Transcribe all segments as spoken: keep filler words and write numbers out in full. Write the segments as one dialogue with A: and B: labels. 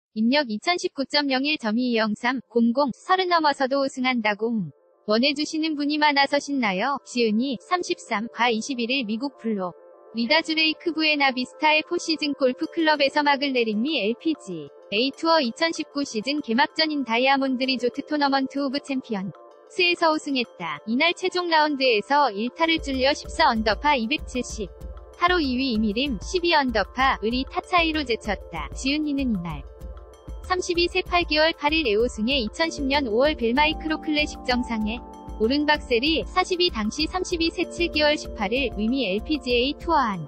A: 입력 이천십구 점 영일 점 이영삼 공공 서른 넘어서도 우승한다고 원해주시는 분이 많아서 신나요. 지은이 삼십삼 과 이십일일 미국 플로 리다 드레이크 부에나비스타의 포시즌 골프 클럽에서 막을 내린 미 엘피지 에이 투어 이천십구 시즌 개막전인 다이아몬드 리조트 토너먼트 오브 챔피언스에서 우승했다. 이날 최종 라운드에서 일 타를 줄여 십사 언더파 이백칠십 타로 이 위 이미림 십이 언더파 을이 타 차이로 제쳤다. 지은이는 이날 삼십이 세 팔 개월 팔 일 에오승에 이천십 년 오월 벨마이크로 클래식 정상에 오른 박셀이 사십이 당시 삼십이 세 칠 개월 십팔 일 위미 엘피지에이 투어한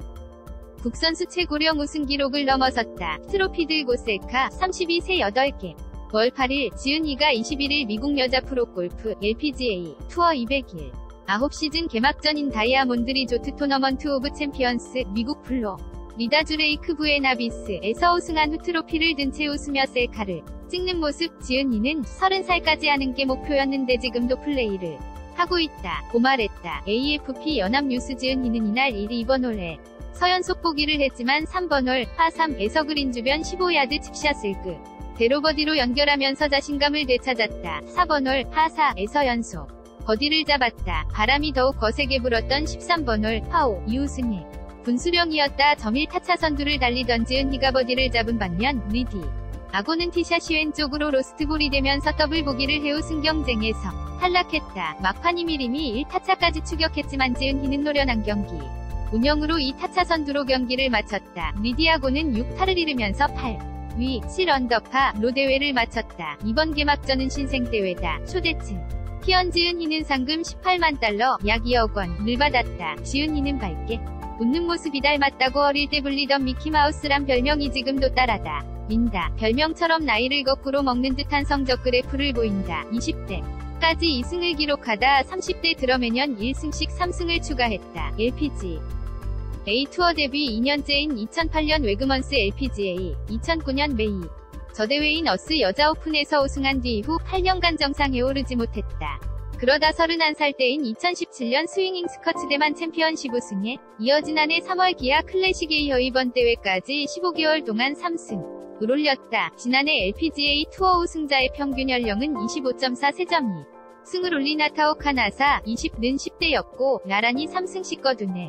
A: 국선수 최고령 우승 기록을 넘어섰다. 트로피 들고 셀카 삼십이 세 여덟 개 월 팔 일 지은이가 이십일 일 미국 여자 프로골프 엘피지에이 투어 이백일 아홉 시즌 개막전인 다이아몬드 리조트 토너먼트 오브 챔피언스 미국 플로 리다 드레이크 부에나비스에서 우승한 후 트로피를 든 채 웃으며 셀카를 찍는 모습. 지은이는 서른 살까지 하는 게 목표였는데 지금도 플레이를 하고 있다 고 말했다. 에이에프피 연합뉴스. 지은이는 이날 일 위 이 번 홀에 서연속 보기를 했지만 삼 번 홀 파 삼에서 그린 주변 십오 야드 칩샷을 그 대로 버디로 연결하면서 자신감을 되찾았다. 사 번 홀 파 사에서 연속 버디를 잡았다. 바람이 더욱 거세게 불었던 십삼 번 홀 파 오 이우승의 분수령이었다. 점일 타차 선두를 달리던 지은이가 버디를 잡은 반면 리디 아고는 티샷이 왼쪽으로 로스트볼이 되면서 더블 보기를 해우 승 경쟁에서 탈락했다. 막판 이미림이 일 타차까지 추격했지만 지은이는 노련한 경기 운영으로 이 타차 선두로 경기를 마쳤다. 리디 아고는 육 타를 잃으면서 팔 위 칠 언더파로 대회를 마쳤다. 이번 개막전은 신생대회다. 초대층 피언. 지은이는 상금 십팔만 달러 약 이억 원을 받았다. 지은이는 밝게 웃는 모습이 닮았다고 어릴 때 불리던 미키마우스란 별명이 지금도 따라다 민다. 별명처럼 나이를 거꾸로 먹는 듯한 성적 그래프를 보인다. 이십 대까지 이 승을 기록하다 삼십 대 들어 매년 일 승씩 삼 승을 추가했다. 엘피지 에이 투어 데뷔 이 년째인 이천팔 년 웨그먼스 엘피지에이, 이천구 년 메이 저 대회인 어스 여자 오픈에서 우승한 뒤 이후 팔 년간 정상에 오르지 못했다. 그러다 서른한 살 때인 이천십칠 년 스윙잉 스커츠 대만 챔피언십 우승에 이어 지난해 삼월 기아 클래식에 이어 이번 대회까지 십오 개월 동안 삼 승을 올렸다. 지난해 엘피지에이 투어 우승자의 평균 연령은 이십오 점 사 세 점이 승을 올린 아타오카 나사 이십는 십 대였고 나란히 삼 승씩 거두네.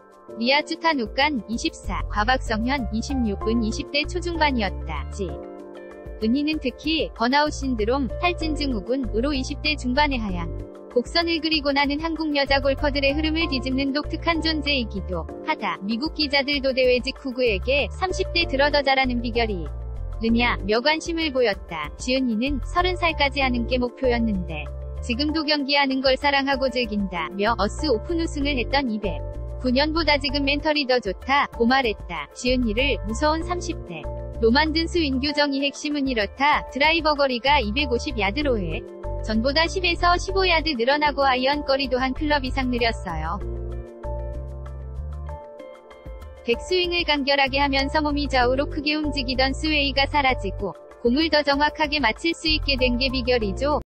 A: 리아쭈타 누칸 이십사, 과박성현 이십육은 이십 대 초중반이었다. 지 은희는 특히 번아웃 신드롬, 탈진 증후군으로 이십 대 중반의 하향 곡선을 그리고 나는 한국 여자 골퍼들의 흐름을 뒤집는 독특한 존재이기도 하다. 미국 기자들도 대회 직후 그에게 삼십 대 들어 더 잘하는 비결이 느냐며 관심을 보였다. 지은이는 서른 살까지 하는 게 목표였는데 지금도 경기하는 걸 사랑하고 즐긴다며 어스 오픈 우승을 했던 이백구 년보다 지금 멘털이 더 좋다 고 말했다. 지은이를 무서운 삼십 대 로 만든 스윙 교정이 핵심은 이렇다. 드라이버 거리가 이백오십 야드로 해 전보다 십에서 십오 야드 늘어나고 아이언 거리도 한 클럽 이상 느렸어요. 백스윙을 간결하게 하면서 몸이 좌우로 크게 움직이던 스웨이가 사라지고 공을 더 정확하게 맞힐 수 있게 된 게 비결이죠.